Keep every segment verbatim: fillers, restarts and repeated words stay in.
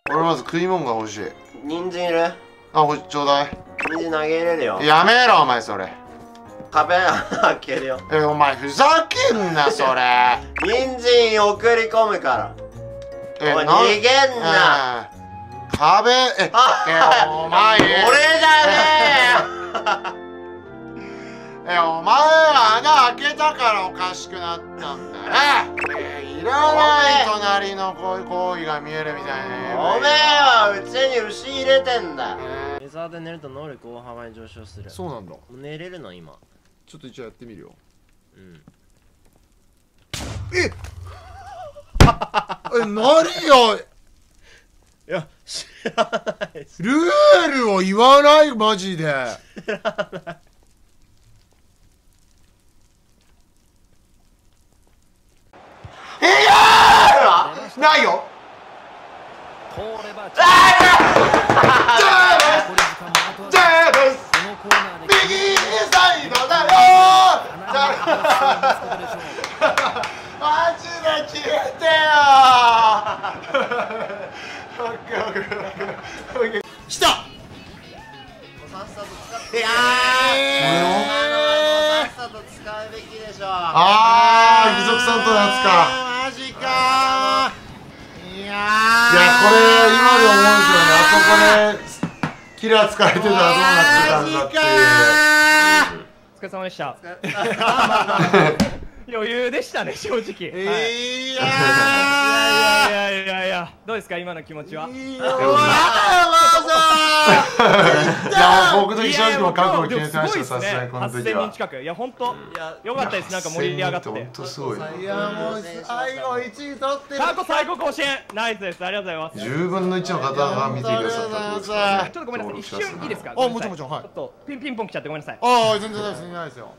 俺まず食い物が欲しい。 人参いる？ あ、ほちょうだい。 人参投げ入れるよ。 やめろお前それ。 壁開けるよ。 え、お前ふざけんなそれ。 人参送り込むから。 え、 おい逃げんな。 壁、え、え、お前。 俺じゃねえ、お前は穴開けたからおかしくなったんだね。え、いらない隣のこういう行為が見えるみたいえ。 ね。 おめえはうちに牛入れてんだ。 えレザーで寝ると能力大幅に上昇する。 そうなんだ。 寝れるの今。 ちょっと一応やってみるよ。 うん。 ええ、何よ。 いや、知らないです。 ルールを言わないマジで。知らない。いやーないよ。 通れば右サイドだよ。マジで消えてよ。来た。 さっさと使って。いやー。さっさと使うべきでしょ。 ああ、義足さんとのやつか。 マジかー。いやー。 いや、これ今で思うんですよね。あそこでキラー使われてたらどうなってたんだっていう。 お疲れ様でした。余裕でしたね、正直。 いやいやいやいやいや、どうですか今の気持ちは。 いや、僕と正直も覚悟決めてました。さすがにこの時は。 はっせんにん近く、いや本当良かったです。なんか盛り上がって。 本当すごい。 いやもう最後いちい取ってる。 過去最高更新、ナイスです。ありがとうございます。 じゅうぶんのいちの方が見てくださったってことですかね。 ちょっとごめんなさい、一瞬いいですか。 あ、もちろんもちろん、はい。 ちょっとピンピンポン来ちゃってごめんなさい。 ああ、全然大丈夫ないですよ。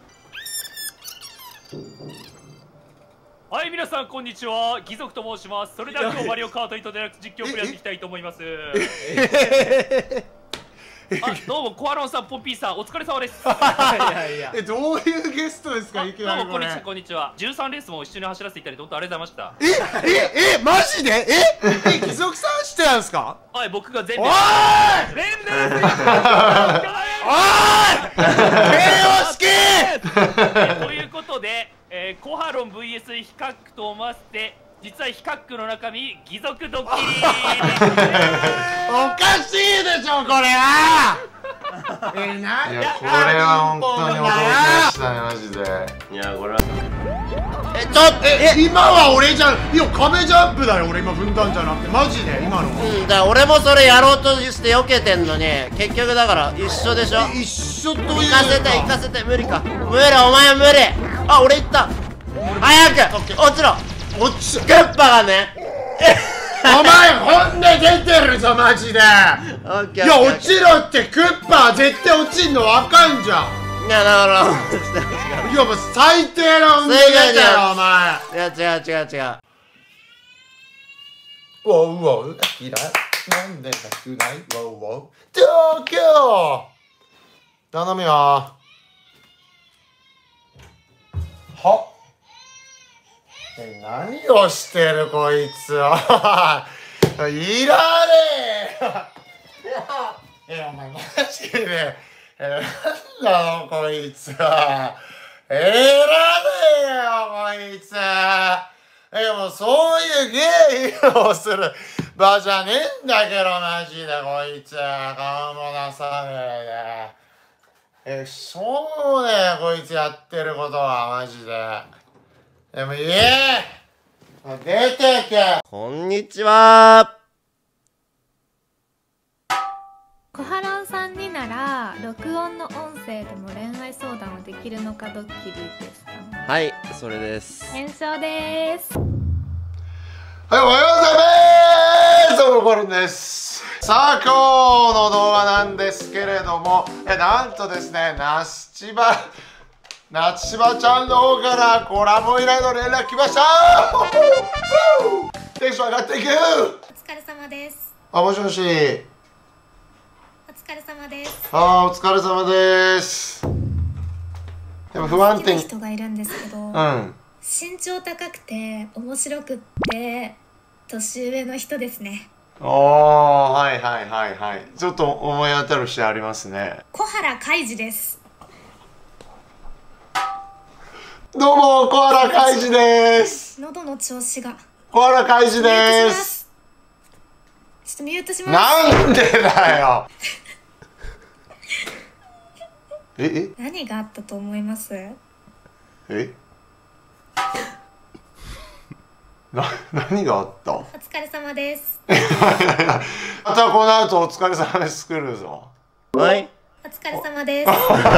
はい、皆さんこんにちは、義足と申します。それでは今日マリオカートインタラクト実況をやっていきたいと思います。あ、どうもコハロンさん、ポンピーさん、お疲れ様です。 いやいや。 え、どういうゲストですか。いきどうなりこれ。 もこんにちは、こんにちは。じゅうさんレースも一緒に走らせていただいて本当ありがとうございまえ、え、え、マジで、え、え、義足さんしてたんですか。 した。はい、僕が全おい。 レレンレンおい。ケーオスキー。 ということで、えー、コハロン ブイエス ヒカックと思わせて、実はヒカックの中身義足ドッキリ。 おかしいでしょこれは。え、な、いや、これは本当に驚きましたねマジで。 いやこれはえ、ちょっと、え、今は俺じゃん。いや、壁ジャンプだよ。俺今踏んだんじゃなくて、マジで今の。 うんだ、俺もそれやろうとして避けてんのに結局だから一緒でしょ。 一緒というか。 行かせて行かせて無理か。無理、お前無理。あ、俺行った。早く落ちろ。 落ち。 クッパがね。 お前本音出てるぞマジで。いや、落ちろって。クッパ絶対落ちんのわかんじゃん。 いやだからいや、もう最低な本音出たよお前。 いや違う違う違う。 ウォウウォウが嫌いなんでかくないウォウウォウ東京頼むよ。はえ、何をしてるこいつは。いらねえ。え、お前マジで、え、なんなのこいつは。えらねえよこいつ。え、もうそういう芸をする場じゃねえんだけどマジでこいつ。顔もなさねえで。え、しょうもねえこいつやってることはマジで。でも言え。出てけ。 こんにちは。 小原さんになら録音の音声でも恋愛相談はできるのかドッキリですかね。 はいそれです。 検証です。 はい、おはようございます。どうもコルンです。さあ今日の動画なんですけれども、えなんとですね、なしちばなちばちゃんの方からコラボ依頼の連絡来ました。テンション上がっていく。 お疲れ様です。 あ、もしもし。 お疲れ様です。 あー、お疲れ様です。でも不安定に。 好きな人がいるんですけど、 うん。 身長高くて面白くって年上の人ですね。 おー、はいはいはいはい。ちょっと思い当たる節ありますね。 小原海二です。 どうも、小原海二です。 喉の調子が。 小原海二です。 ちょっとミュートします。 なんでだよ。ええ何があったと思います？ えな、何があった？ お疲れ様です。 またこの後お疲れ様です来るぞ。 はい。 お疲れ様です。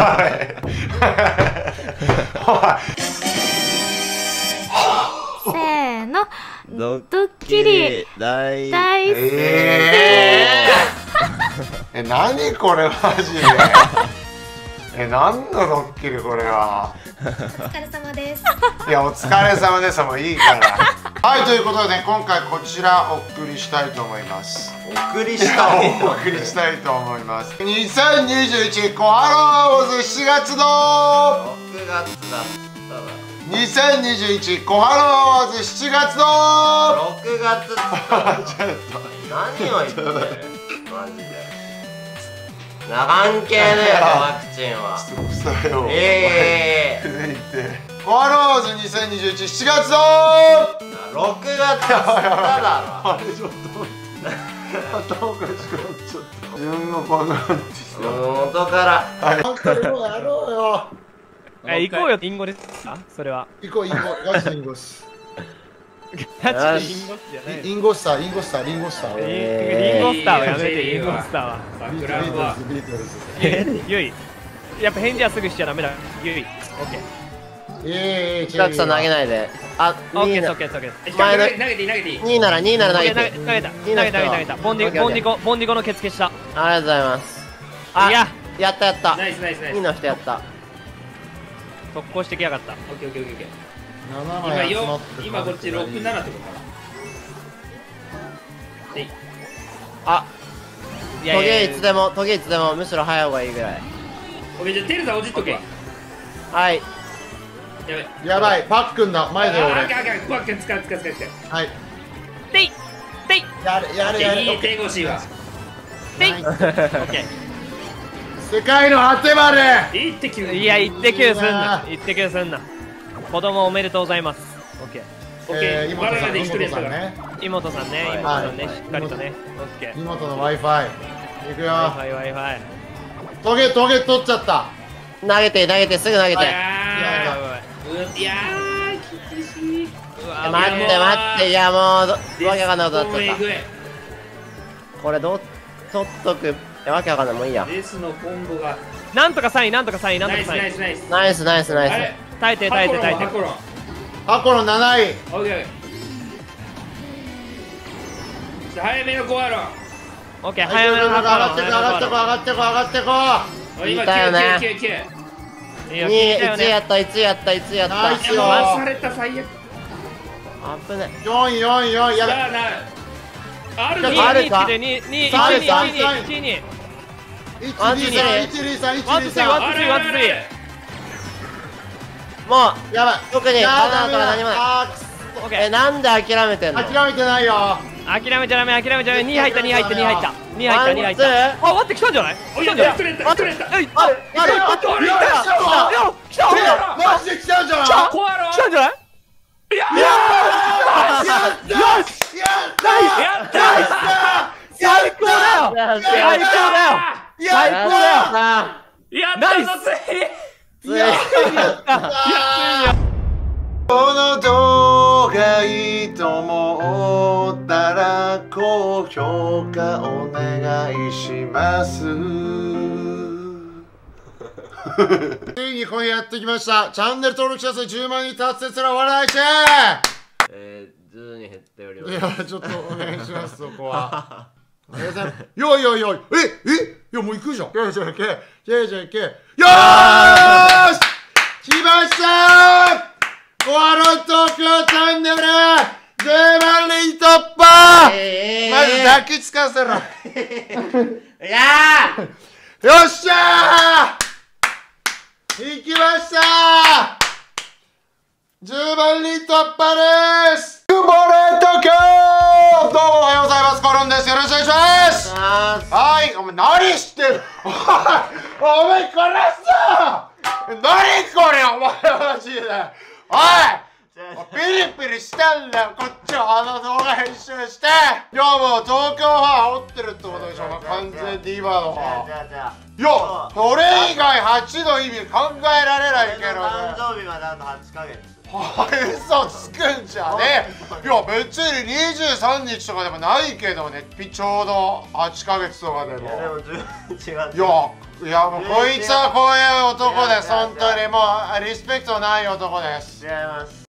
せーの。 ドッドッキリ大大好き。 えー、え、何これマジで。え、何のドッキリこれは。 お疲れ様です。 いや、お疲れ様ですもういいから。はい、ということで、ね、今回こちらお送りしたいと思います。 お送りしたいお送りしたいと思います。にせんにじゅういちコハローズしがつのろくがつだったらにせんにじゅういちコハローズしちがつのろくがつっつったちょっと何を言ってるマジでな関係ねえよワクチンは草よええ続いてコハローズにせんにじゅういちしちがつのろくがつっつっただろあれちょっと頭おかしくなっちゃった自分がバカなんですよ元からはい本当にもうやろうよえ行こうよインゴですかそれは行こうインゴガチのインゴスガチでインゴスじゃないインゴスターインゴスターリンゴスターリンゴスターはやめてインゴスターはビートルズビートルズえゆいやっぱ返事はすぐしちゃダメだゆいオッケーええ近くさん投げないであオッケーですオッケーですオッケーです前の投げていい投げていいにならになら投げて投げた投げた投げた投げた投げたボンディボンディコボンディコのケツ消したありがとうございますあいややったやったナイスナイスナイスにの人やった特攻してきやがったオッケーオッケーオッケー七今枚集まよって今こっちろくななってことかなであいやいやトゲいいやつでもトゲいつでもむしろ早い方がいいぐらいオッケーじゃあテルさんおじっとけやはいべやばいパックンだ前であ俺ーあかんあかんパックン使う使う使う使うはいていていやれやれやれいい手越しはていオッケ世界の果てまでいいってきゅーいや一滴すんな一滴すんな子供おめでとうございますオッケーオッケー我らで一人やったからね妹さんねはい妹さんねしっかりとねオッケー妹の Wi-Fi いくよ Wi-Fi トゲトゲ取っちゃった投げて投げてすぐ投げていやーいやー厳しい待って待っていやもうわけわかんないことになっちゃっデたこれどう取っとくいやわけわかんないもういいやスのコンボがなんとかさんいなんとかさんいなんとナかさんいイスナイスナイスナイスナイスナイスあれ耐えて耐えて耐えてハコロンハコのなないオッケー早めのコアロンオッケー早めの上がってこ上がってこ上がってこ上がってこ今いたよねきゅうきゅうきゅうきゅういいよにいつ聞いたよねやったいつやったいつやったナイスよ回された最悪あぶねよんよんよんやべさあなあるぞにあるかにににさんにさんにににいちにさんいちにさんいちにさんワンツーワンツーもうやばい特にやバナナダメだとか何もないあーくっオッケーえなんで諦めてんの諦めてないよ諦めちゃダメ諦めちゃダメに入ったに入ったに入ったに入ったに入ったワンツあ待って来たんじゃないおい来たんじゃない一人やった一人やったえいああれあれあれ来たよ来たマジで来たんじゃないコアロン来たんじゃないいややったよしやったやった最高だよ最最高だよ最高だよやったぞついについこの動画いいと思ったら高評価お願いしますついに今夜やってきましたチャンネル登録者数じゅうまん人達成すら笑いしえーずに減っておりまいすやちょっとお願いしますそこはよいよいよいええいやもう行くじゃんよいじゃんけよいじゃんけよーし来ましたコアロン東京チャンネルじゅうまん人突破、 えーまず抱きつかせろいやよっしゃー行きましたーじゅうまん人突破ですボレ東京どうもおはようございますコロンですよろお前何してるおいお前これさ何これお前マジでおいピリピリしてんだよこっちはあの動画編集していやもう東京は煽ってるってことでしょ完全に今のは。 じゃあじゃあいやそれ以外はちの意味考えられないけどね。 誕生日まであとはちかげつ。 嘘つくんじゃねえ。いや別ににじゅうさんにちとかでもないけどねちょうどはちかげつとかでも。 いやでもじゅういちがつ。 いやいやもうこいつはこういう男です本当にもうリスペクトない男です。 違います。